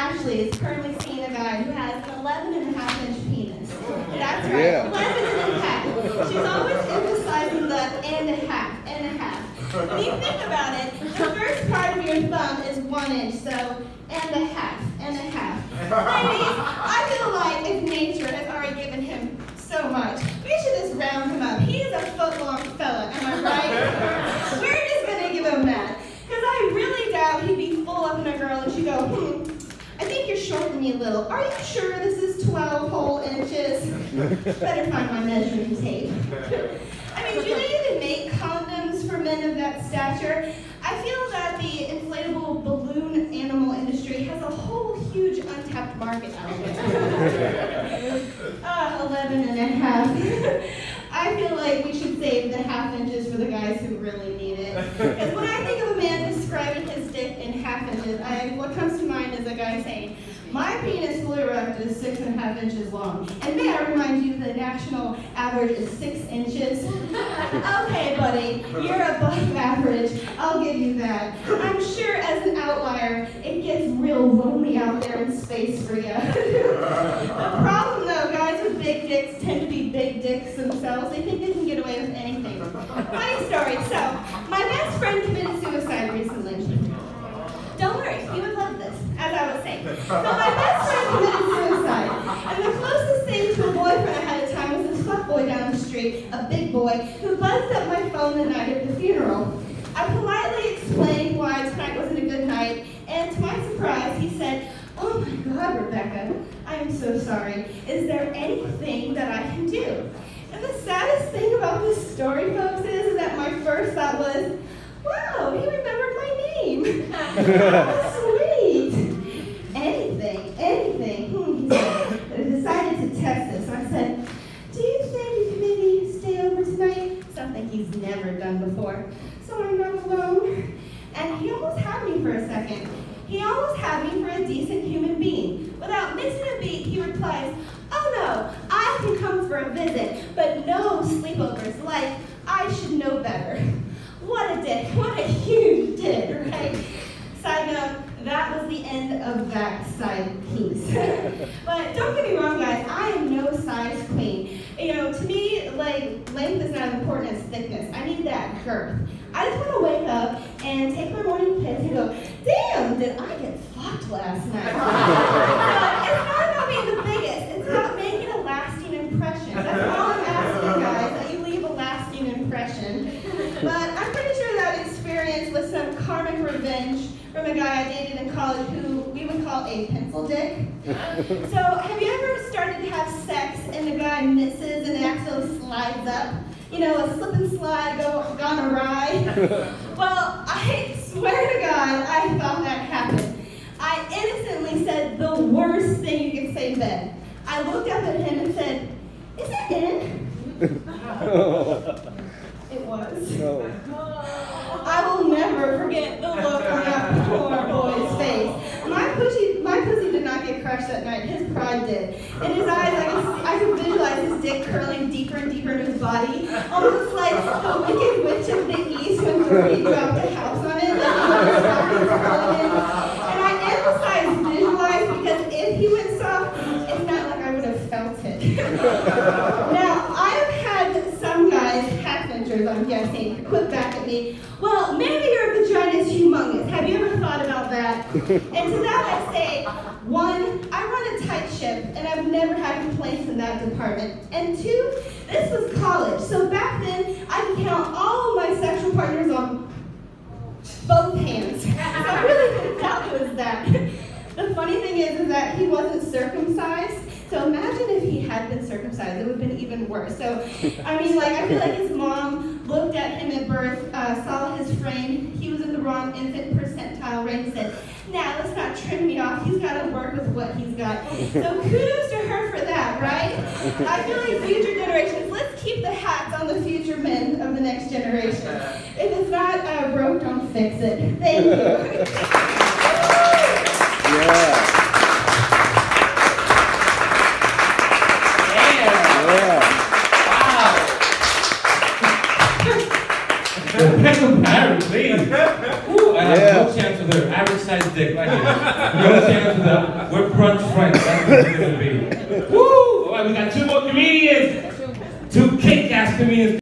Ashley is currently seeing a guy who has an 11.5-inch penis. That's right, 11.5. She's always emphasizing the and a half. When you think about it, the first part of your thumb is 1 inch, so and a half. Ladies, I feel like if nature has already given him so much, we should just round him up. He is a foot-long fella, am I right? We're just going to give him that. Because I really doubt he'd be full up in a girl and she'd go, I think you're shorting me a little. Are you sure this is 12 whole inches? Better find my measuring tape. I mean, do they even make condoms for men of that stature? I feel that the inflatable balloon animal industry has a whole huge untapped market out there. 11.5. I feel like we should save the half inches for the guys who really need it. Because when I think of a man describing his dick in half inches, what comes to mind is a guy saying, my penis fully erect is 6.5 inches long. And may I remind you the national average is 6 inches? Okay, buddy, you're above average. I'll give you that. I'm sure as an outlier, it gets real lonely out there in space for you. The problem though, guys with big dicks tend to be big dicks themselves. They think they can get away with anything. Funny story. So, my best friend committed suicide recently. Don't worry, you would love this, as I was saying. So my best friend committed suicide, and the closest thing to a boyfriend I had at the time was this fuckboy down the street, a big boy, who buzzed up my phone the night of the funeral. I politely explained why tonight wasn't a good night, and to my surprise, he said, oh my God, Rebecca, I am so sorry. Is there anything that I can do? And the saddest thing about this story, folks, is that my first thought was, wow, he remembered my name. Sweet. Anything, he said. But I decided to test this. So I said, do you think you can maybe stay over tonight? Something he's never done before. So I'm not alone. And he almost had me for a second. He almost had me for a decent human being. Without missing a beat, he replies, oh no, I can come for a visit, but no sleepovers, like I should know better. What a dick, what a huge dick, right? Side note, that was the end of that side piece. But don't get me wrong, guys, I am no size queen. You know, to me, like, length is not as important as thickness. I need that girth. I just want to wake up and take my morning piss and go, damn, did I get fucked last night? It's not about being the biggest, it's about making a lasting impression. That's all I'm asking, guys, that you leave a lasting impression. But I'm pretty sure that experience was some karmic revenge from a guy I dated in college who we would call a pencil dick. So have you ever started to have sex and the guy misses and it accidentally slides up? You know, a slip and slide gone awry? Well, I swear to God, I thought that happened. I innocently said the worst thing you could say then. I looked up at him and said, is it in? It was. No. I will never forget the look on that poor boy's face. My pussy did not get crushed that night. His pride did. In his eyes, I could visualize his dick curling deeper and deeper into his body, almost like the Wicked Witch of the East when Dorothy dropped a house on it. And I emphasize visualize because if he went soft, it's not like I would have felt it. Now, I've had some guys, half-inchers, I'm guessing, quip back at me. Well, maybe your vagina is humongous. Have you ever thought about that? And to that I say, one, I run a tight ship, and I've never had complaints in that department. And two, this was college, so back then, I could count all of my sexual partners on both hands. So I really couldn't tell who was that. The funny thing is that he wasn't circumcised. So imagine if he had been circumcised, it would have been even worse. So, I mean, like, I feel like his mom looked at him at birth, saw his frame, he was in the wrong infant percentile range, said, nah, let's not trim me off, he's got to work with what he's got. So kudos to her for that, right? I feel like future generations, let's keep the hats on the future men of the next generation. If it's not broke, don't fix it. Thank you. Yeah. Rebecca Barry, please. Ooh, I have no chance of with her average size dick like this. Go stand up to them. We're brunch friends. That's what we're gonna be. Woo! All right, we got 2 more comedians. 2 kick-ass comedians.